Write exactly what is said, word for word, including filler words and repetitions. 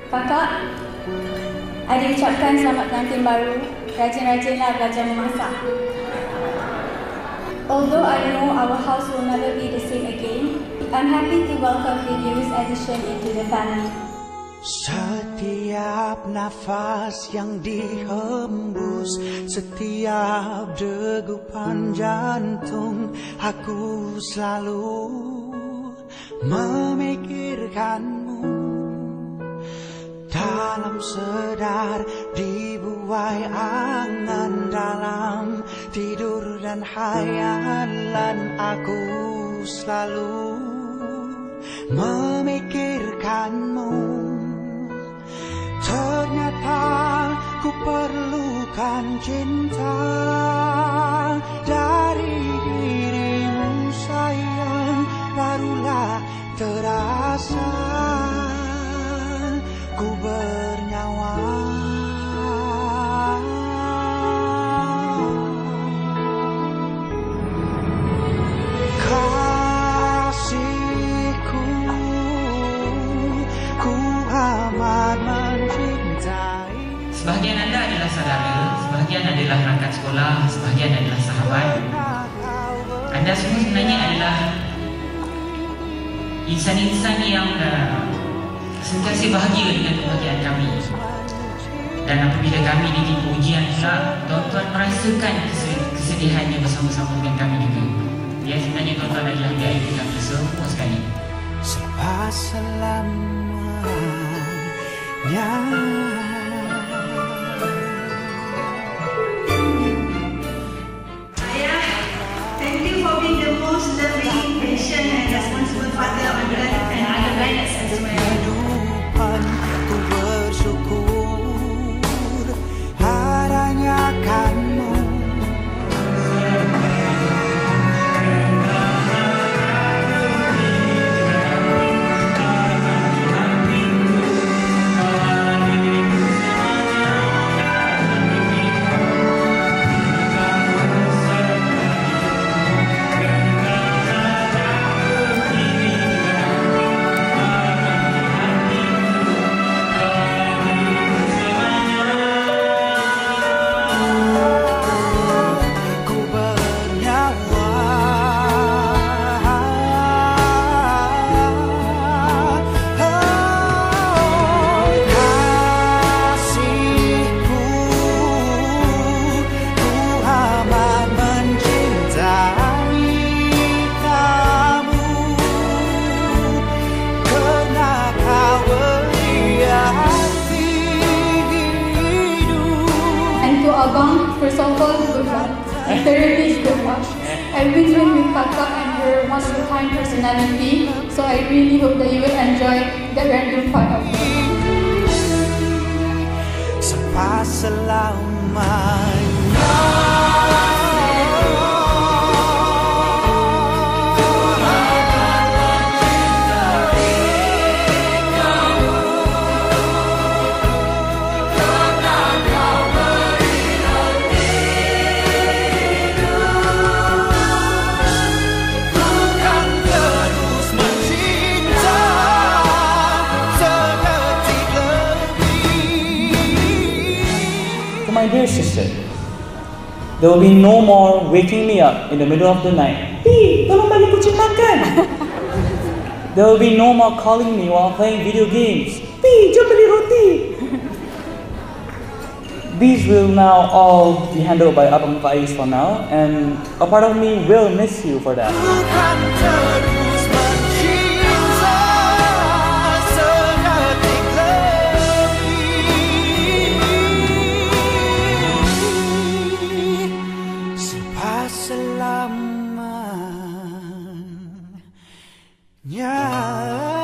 Kakak, adik ucapkan selamat pengantin baru. Rajin-rajinlah belajar memasak. Although I know our house will never be the same again, I'm happy to welcome the newest addition into the family. Setiap nafas yang dihembus, setiap degupan jantung, aku selalu memikirkanmu. Dalam sedar, dibuai angan, dalam tidur dan hayalan, aku selalu memikirkanmu. Ternyata ku perlukan cinta dari dirimu sayang, barulah terasa ku bernyawa. Kasihku, ku amat mencintai. Sebahagian anda adalah saudara, sebahagian adalah rakan sekolah, sebahagian adalah sahabat. Anda semua sebenarnya adalah insan-insan yang uh, sentiasa bahagia dengan kebahagiaan kami. Dan apabila kami ditimpa ujian pula, tuan-tuan merasakan kesedihannya bersama-sama dengan kami juga. Ya, sebenarnya tuan-tuan adalah guide kami semua sekali. Sebab selamanya. Ayah, thank you for being the most loving, patient and responsible father on earth and other planets as well. Ku bersyukur adanya kamu. Abang, first of all, good luck. Thirdly, good luck. I've been doing with Kakak and her one-of-a-kind personality, so I really hope that you will enjoy that random part of her. Sampai selamanya. My dear sister, there will be no more waking me up in the middle of the night. Pi, tolong bagi kucing makan. There will be no more calling me while playing video games. Pi, jom beli roti. These will now all be handled by Abang Faiz for now, and a part of me will miss you for that. Selamanya.